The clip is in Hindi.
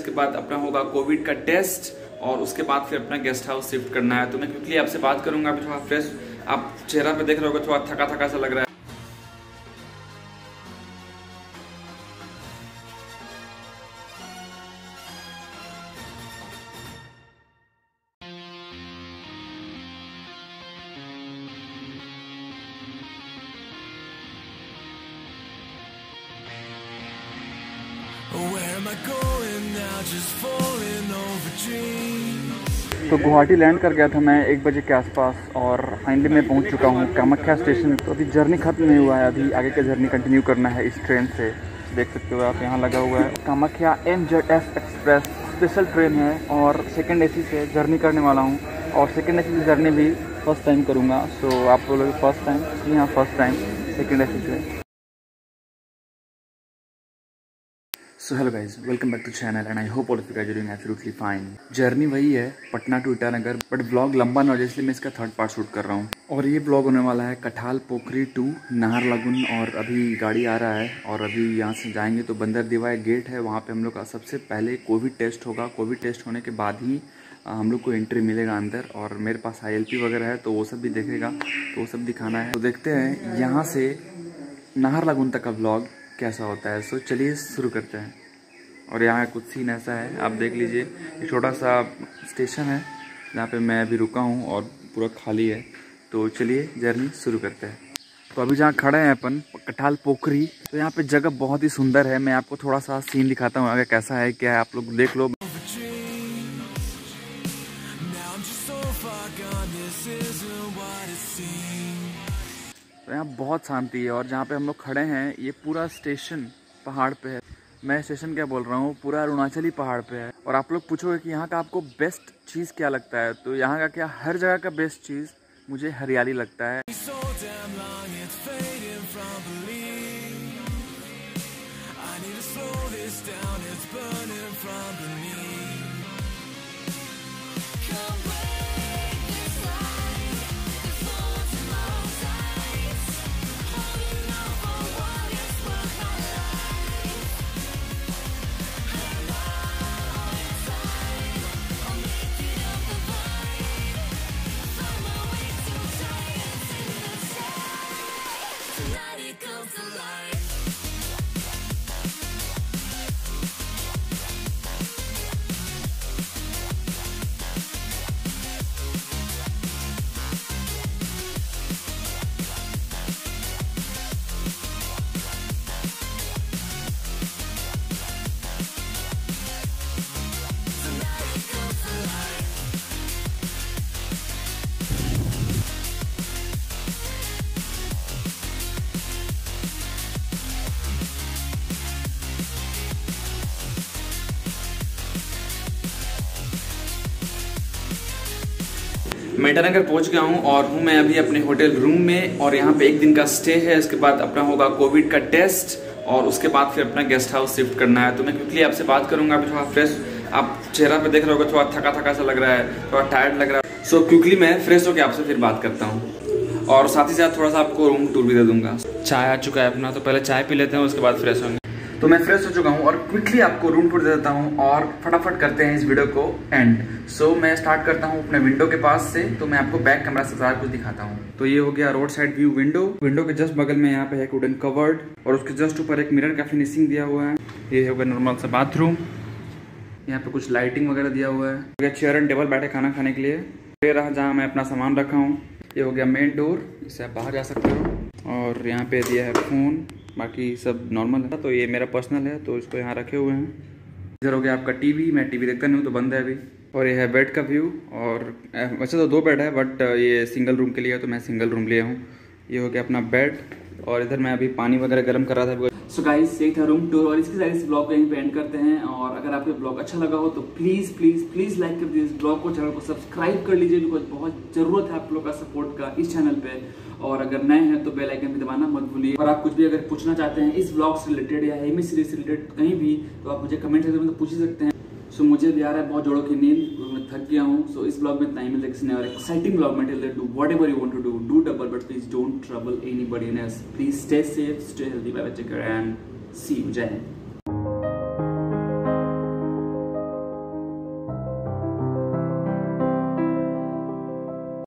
उसके बाद अपना होगा कोविड का टेस्ट और उसके बाद फिर अपना गेस्ट हाउस शिफ्ट करना है। तो मैं क्विकली आपसे बात करूंगा। अभी थोड़ा फ्रेश आप चेहरा पे देख रहे होगे, थोड़ा थका थका सा लग रहा है। तो गुवाहाटी लैंड कर गया था मैं 1 बजे के आसपास और फाइनली मैं पहुंच चुका हूं कामाख्या स्टेशन। तो अभी जर्नी खत्म नहीं हुआ है, अभी आगे का जर्नी कंटिन्यू करना है इस ट्रेन से। देख सकते हो आप, यहाँ लगा हुआ है Kamakhya MZF express special train है और सेकंड AC से जर्नी करने वाला हूँ। और सेकंड AC की जर्नी भी फर्स्ट टाइम करूँगा। सो आप बोलोगे फर्स्ट टाइम? जी हाँ, फर्स्ट टाइम सेकंड AC से। So hello guys, welcome back to channel and I hope all of you guys are doing absolutely fine. Journey वही है Patna to Itanagar, but blog लंबा ना हो जाए इसलिए मैं इसका थर्ड पार्ट शूट कर रहा हूँ। और ये ब्लॉग होने वाला है कठाल पोखरी टू नाहरलगुन। और अभी गाड़ी आ रहा है और अभी यहाँ से जाएंगे तो बंदर देवा एक गेट है, वहाँ पे हम लोग का सबसे पहले कोविड टेस्ट होगा। कोविड टेस्ट होने के बाद ही हम लोग को एंट्री मिलेगा अंदर। और मेरे पास ILP वगैरह है तो वो सब भी देखेगा, तो वो सब दिखाना है। तो देखते हैं यहाँ से नाहरलगुन तक का ब्लॉग कैसा होता है। सो चलिए शुरू करते हैं। और यहाँ कुछ सीन ऐसा है, आप देख लीजिए। एक छोटा सा स्टेशन है जहाँ पे मैं अभी रुका हूँ और पूरा खाली है। तो चलिए जर्नी शुरू करते हैं। तो अभी जहाँ खड़े हैं अपन कठाल पोखरी, तो यहाँ पे जगह बहुत ही सुंदर है। मैं आपको थोड़ा सा सीन दिखाता हूँ आगे कैसा है क्या है, आप लोग देख लो। तो यहाँ बहुत शांति है और जहाँ पे हम लोग खड़े हैं ये पूरा स्टेशन पहाड़ पे है। मैं स्टेशन क्या बोल रहा हूँ, पूरा अरुणाचली पहाड़ पे है। और आप लोग पूछोगे कि यहाँ का आपको बेस्ट चीज़ क्या लगता है, तो यहाँ का क्या, हर जगह का बेस्ट चीज़ मुझे हरियाली लगता है। मैं ईटानगर पहुंच गया हूं और हूं मैं अभी अपने होटल रूम में। और यहाँ पे 1 दिन का स्टे है। इसके बाद अपना होगा कोविड का टेस्ट और उसके बाद फिर अपना गेस्ट हाउस शिफ्ट करना है। तो मैं क्विकली आपसे बात करूंगा। अभी थोड़ा फ्रेश आप चेहरा पे देख रहे होगे, थोड़ा थका थका सा लग रहा है, थोड़ा टायर्ड लग रहा है। सो क्विकली मैं फ्रेश होकर आपसे फिर बात करता हूँ और साथ ही साथ थोड़ा सा आपको रूम टूर भी दे दूंगा। चाय आ चुका है अपना, तो पहले चाय पी लेते हैं, उसके बाद फ्रेश होंगे। तो मैं फ्रेश हो चुका हूँ और क्विकली आपको रूम टूर दे देता हूँ और फटाफट करते हैं इस वीडियो को एंड। सो मैं स्टार्ट करता हूँ अपने विंडो के पास से। तो मैं आपको बैक कैमरा से सारा कुछ दिखाता हूँ। तो ये हो गया road side view window. Window के जस्ट बगल में यहाँ पे है वुडन कवर्ड और उसके जस्ट ऊपर एक मिरर का फिनिशिंग दिया हुआ है। ये हो गया नॉर्मल सा बाथरूम। यहाँ पे कुछ लाइटिंग वगैरह दिया हुआ है। चेयर एंड टेबल बैठे खाना खाने के लिए। ये रहा जहाँ मैं अपना सामान रखा हूँ। ये हो गया मेन डोर, इससे आप बाहर जा सकते हो। और यहाँ पे दिया है फोन, बाकी सब नॉर्मल है। तो ये मेरा पर्सनल है तो इसको यहाँ रखे हुए हैं। इधर हो गया आपका टीवी। मैं टीवी देखता नहीं हूँ तो बंद है अभी। और ये है बेड का व्यू। और वैसे तो 2 बेड है बट ये सिंगल रूम के लिए है तो मैं सिंगल रूम लिया हूँ। ये हो गया अपना बेड। और इधर मैं अभी पानी वगैरह गर्म कर रहा था। सो गाइस, ये था रूम टूर और इसके साथ इस ब्लॉग को यहीं पे एंड करते हैं। और अगर आपको ब्लॉग अच्छा लगा हो तो प्लीज़ प्लीज़ प्लीज़ लाइक कर दीजिए इस ब्लॉग को, चैनल को सब्सक्राइब कर लीजिए बिकॉज बहुत ज़रूरत है आप लोग का सपोर्ट का इस चैनल पे। और अगर नए हैं तो बेल आइकन भी दबाना मत भूलिए। और आप कुछ भी अगर पूछना चाहते हैं इस ब्लॉग से रिलेटेड या एमी सीरीज से रिलेटेड कहीं भी, तो आप मुझे कमेंट सेक्शन में तो पूछ ही सकते हैं। सो मुझे भी आ रहा है बहुत जोड़ों की नींद, मैं थक गया हूँ। सो इस ब्लॉग में इतना ही मिलता है किसी ने और एक्साइटिंग ब्लॉग में। Till then do whatever you want to do double, but please don't trouble anybody else. Please stay safe, stay healthy, bye bye, take care and see you. Jai Hind.